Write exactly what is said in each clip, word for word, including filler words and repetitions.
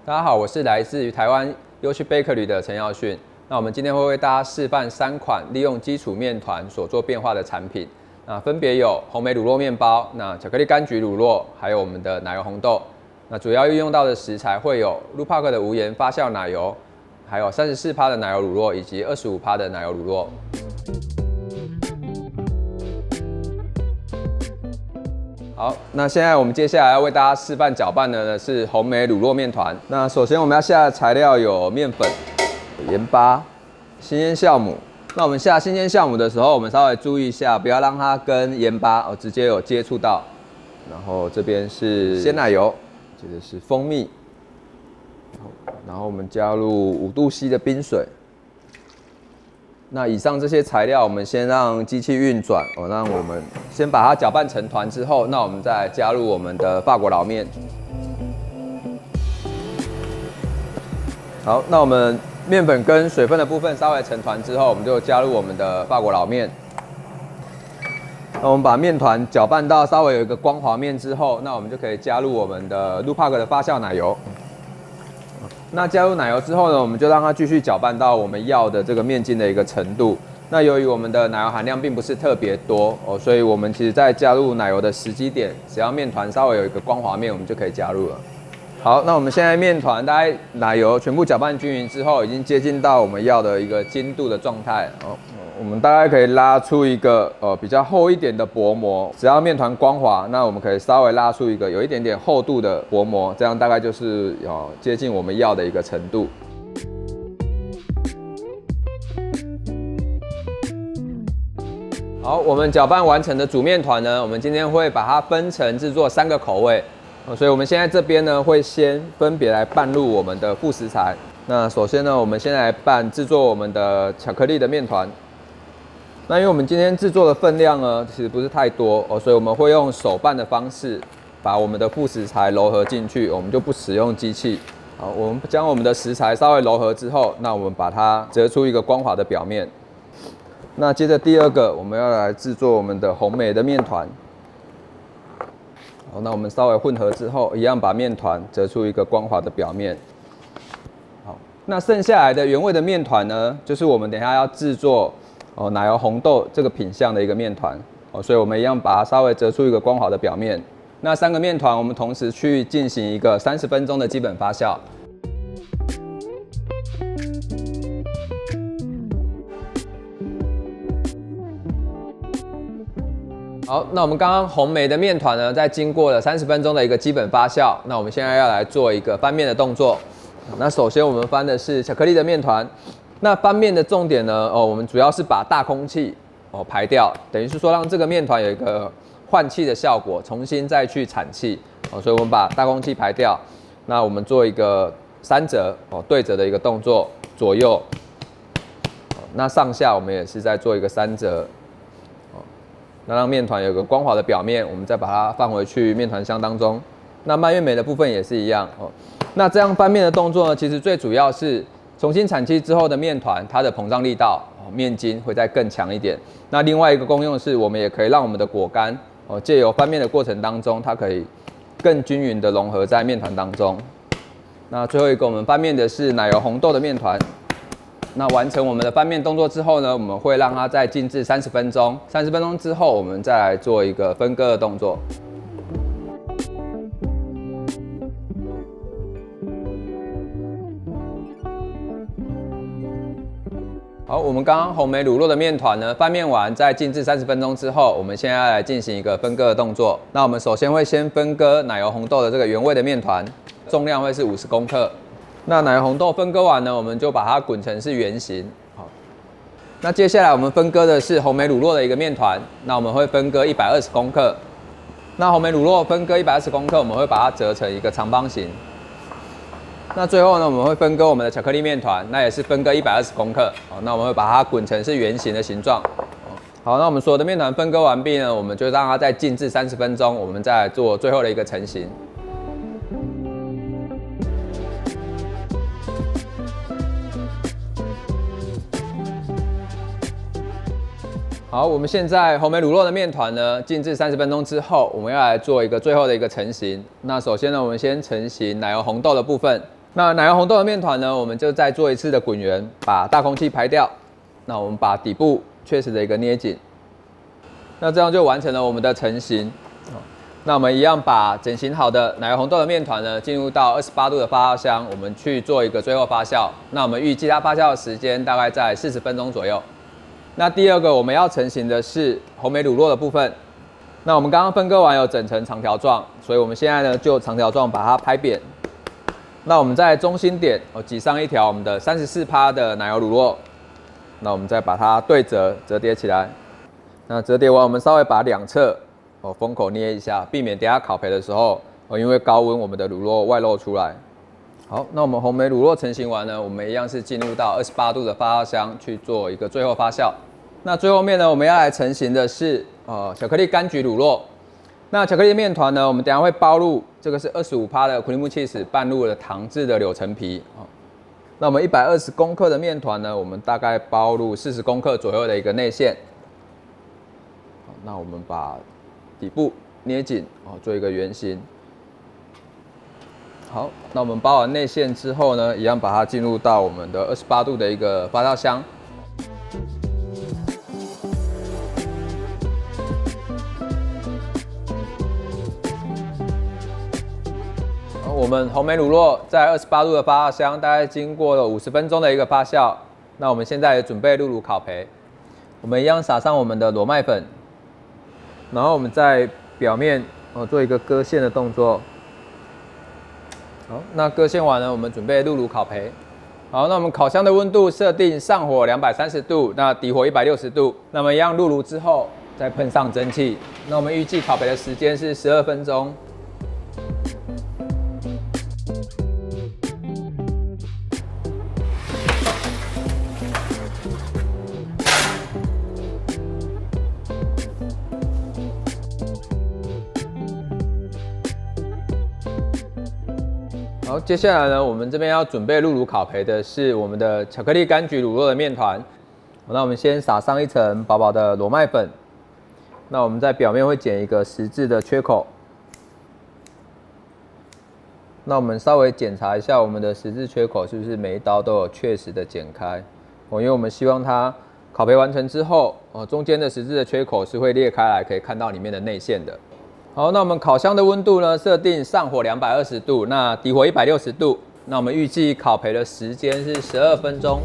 大家好，我是来自于台湾 Yoshi Bakery 的陈耀迅。那我们今天会为大家示范三款利用基础面团所做变化的产品。那分别有红莓乳酪面包、那巧克力柑橘乳酪，还有我们的奶油红豆。那主要运用到的食材会有路帕克的无盐发酵奶油，还有 百分之三十四 的奶油乳酪，以及 百分之二十五 的奶油乳酪。 好，那现在我们接下来要为大家示范搅拌的呢是红莓乳酪面团。那首先我们要下的材料有面粉、盐巴、新鲜酵母。那我们下新鲜酵母的时候，我们稍微注意一下，不要让它跟盐巴哦直接有接触到。然后这边是鲜奶油，接着是蜂蜜，然后我们加入五度 C 的冰水。 那以上这些材料，我们先让机器运转哦，让我们先把它搅拌成团之后，那我们再加入我们的法国老面。好，那我们面粉跟水分的部分稍微成团之后，我们就加入我们的法国老面。那我们把面团搅拌到稍微有一个光滑面之后，那我们就可以加入我们的路帕克的发酵奶油。 那加入奶油之后呢，我们就让它继续搅拌到我们要的这个面筋的一个程度。那由于我们的奶油含量并不是特别多哦，所以我们其实在加入奶油的时机点，只要面团稍微有一个光滑面，我们就可以加入了。好，那我们现在面团大概奶油全部搅拌均匀之后，已经接近到我们要的一个筋度的状态哦。 我们大概可以拉出一个呃比较厚一点的薄膜，只要面团光滑，那我们可以稍微拉出一个有一点点厚度的薄膜，这样大概就是哦接近我们要的一个程度。好，我们搅拌完成的煮面团呢，我们今天会把它分成制作三个口味，所以我们现在这边呢会先分别来拌入我们的副食材。那首先呢，我们先来拌制作我们的巧克力的面团。 那因为我们今天制作的分量呢，其实不是太多哦，所以我们会用手拌的方式把我们的副食材揉合进去，我们就不使用机器。好，我们将我们的食材稍微揉合之后，那我们把它折出一个光滑的表面。那接着第二个，我们要来制作我们的红莓的面团。好，那我们稍微混合之后，一样把面团折出一个光滑的表面。好，那剩下来的原味的面团呢，就是我们等一下要制作。 哦，奶油红豆这个品相的一个面团哦，所以我们一样把它稍微折出一个光滑的表面。那三个面团我们同时去进行一个三十分钟的基本发酵。好，那我们刚刚红莓的面团呢，在经过了三十分钟的一个基本发酵，那我们现在要来做一个翻面的动作。那首先我们翻的是巧克力的面团。 那翻面的重点呢？哦，我们主要是把大空气哦排掉，等于是说让这个面团有一个换气的效果，重新再去产气哦。所以我们把大空气排掉。那我们做一个三折哦对折的一个动作，左右。那上下我们也是在做一个三折哦，那让面团有个光滑的表面，我们再把它放回去面团箱当中。那蔓越莓的部分也是一样哦。那这样翻面的动作呢，其实最主要是。 重新产气之后的面团，它的膨胀力道，哦、面筋会再更强一点。那另外一个功用是，我们也可以让我们的果干，哦，借由翻面的过程当中，它可以更均匀的融合在面团当中。那最后一个，我们翻面的是奶油红豆的面团。那完成我们的翻面动作之后呢，我们会让它再静置三十分钟。三十分钟之后，我们再来做一个分割的动作。 好，我们刚刚红莓乳酪的面团呢，翻面完，在静置三十分钟之后，我们现在来进行一个分割的动作。那我们首先会先分割奶油红豆的这个原味的面团，重量会是五十公克。那奶油红豆分割完呢，我们就把它滚成是圆形。好，那接下来我们分割的是红莓乳酪的一个面团，那我们会分割一百二十公克。那红莓乳酪分割一百二十公克，我们会把它折成一个长方形。 那最后呢，我们会分割我们的巧克力面团，那也是分割一百二十公克。好，那我们会把它滚成是圆形的形状。好，那我们所有的面团分割完毕呢，我们就让它再静置三十分钟，我们再来做最后的一个成型。好，我们现在红莓乳酪的面团呢，静置三十分钟之后，我们要来做一个最后的一个成型。那首先呢，我们先成型奶油红豆的部分。 那奶油红豆的面团呢，我们就再做一次的滚圆，把大空气排掉。那我们把底部确实的一个捏紧，那这样就完成了我们的成型。那我们一样把整形好的奶油红豆的面团呢，进入到二十八度的发酵箱，我们去做一个最后发酵。那我们预计它发酵的时间大概在四十分钟左右。那第二个我们要成型的是红莓乳酪的部分。那我们刚刚分割完有整成长条状，所以我们现在呢就长条状把它拍扁。那我们在中心点哦挤上一条我们的三十四趴的奶油乳酪。那我们再把它对折折叠起来。那折叠完，我们稍微把两侧哦封口捏一下，避免等下烤焙的时候哦因为高温我们的乳酪外露出来。好，那我们红莓乳酪成型完呢，我们一样是进入到二十八度的发酵箱去做一个最后发酵。那最后面呢，我们要来成型的是呃巧克力柑橘乳酪。那巧克力面团呢，我们等一下会包入这个是 百分之二十五 的 cream cheese 拌入了糖制的柳橙皮。哦，那我们一百二十公克的面团呢，我们大概包入四十公克左右的一个内馅。好，那我们把底部捏紧哦，做一个圆形。好，那我们包完内馅之后呢，一样把它进入到我们的二十八度的一个发酵箱。我们红莓乳酪在二十八度的发酵箱，大概经过了五十分钟的一个发酵。那我们现在也准备入炉烤焙，我们一样撒上我们的裸麦粉，然后我们在表面哦做一个割线的动作。好，那割线完了，我们准备入炉烤焙。好，那我们烤箱的温度设定上火两百三十度，那底火一百六十度。那么一样入炉之后，再喷上蒸汽。那我们预计烤焙的时间是十二分钟。好，接下来呢，我们这边要准备入炉烤焙的是我们的巧克力柑橘乳酪的面团。那我们先撒上一层薄薄的裸麦粉，那我们在表面会剪一个十字的缺口。那我们稍微检查一下我们的十字缺口是不是每一刀都有确实的剪开哦，因为我们希望它烤焙完成之后，哦，中间的十字的缺口是会裂开来，可以看到里面的内馅的。好，那我们烤箱的温度呢，设定上火两百二十度，那底火一百六十度。那我们预计烤焙的时间是十二分钟。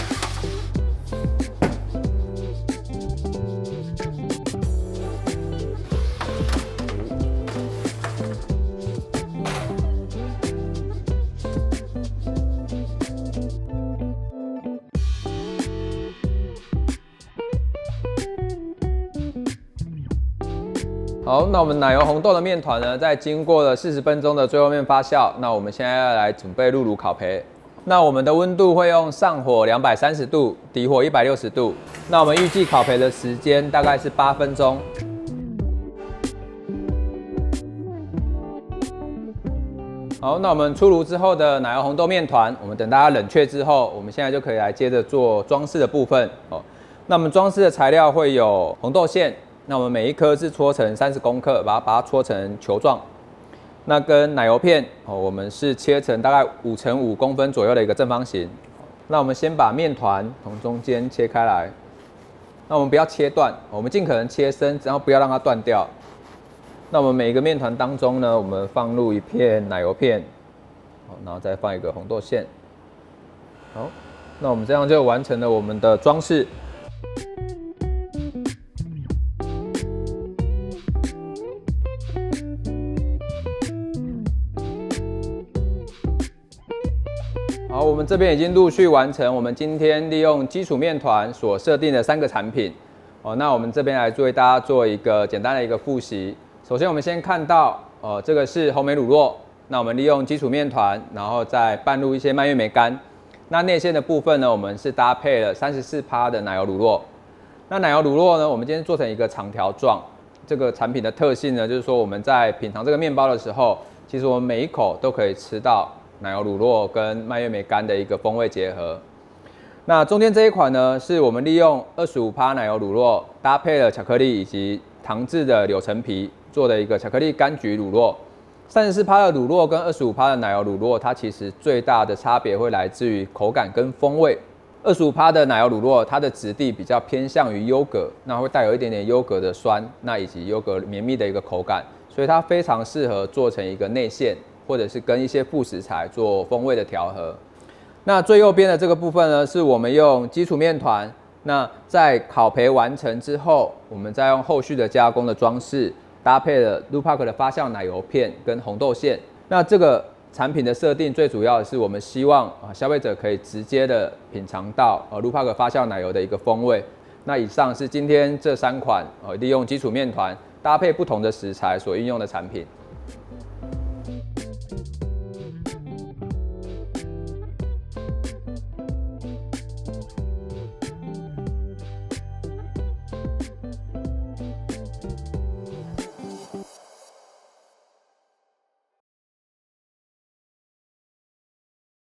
好，那我们奶油红豆的面团呢，在经过了四十分钟的最后面发酵，那我们现在要来准备入炉烤焙。那我们的温度会用上火两百三十度，底火一百六十度。那我们预计烤焙的时间大概是八分钟。好，那我们出炉之后的奶油红豆面团，我们等大家冷却之后，我们现在就可以来接着做装饰的部分哦。那我们装饰的材料会有红豆馅。那我们每一颗是搓成三十公克，把它把它搓成球状。那跟奶油片哦，我们是切成大概五乘五公分左右的一个正方形。那我们先把面团从中间切开来。那我们不要切断，我们尽可能切深，然后不要让它断掉。那我们每一个面团当中呢，我们放入一片奶油片，好，然后再放一个红豆馅。好，那我们这样就完成了我们的装饰。好，我们这边已经陆续完成我们今天利用基础面团所设定的三个产品。哦，那我们这边来为大家做一个简单的一个复习。首先，我们先看到，呃，这个是红莓乳酪。那我们利用基础面团，然后再拌入一些蔓越莓干。那内馅的部分呢，我们是搭配了 百分之三十四 的奶油乳酪。那奶油乳酪呢，我们今天做成一个长条状。这个产品的特性呢，就是说我们在品尝这个面包的时候，其实我们每一口都可以吃到奶油乳酪跟蔓越莓干的一个风味结合。那中间这一款呢，是我们利用 百分之二十五 奶油乳酪搭配了巧克力以及糖制的柳橙皮做的一个巧克力柑橘乳酪。 三十四趴的乳酪跟二十五趴的奶油乳酪，它其实最大的差别会来自于口感跟风味。二十五趴的奶油乳酪，它的质地比较偏向于优格，那会带有一点点优格的酸，那以及优格绵密的一个口感，所以它非常适合做成一个内馅，或者是跟一些副食材做风味的调和。那最右边的这个部分呢，是我们用基础面团，那在烤焙完成之后，我们再用后续的加工的装饰。搭配了 Lupac 的发酵奶油片跟红豆馅，那这个产品的设定最主要的是我们希望啊消费者可以直接的品尝到呃 Lupac 发酵奶油的一个风味。那以上是今天这三款呃利用基础面团搭配不同的食材所运用的产品。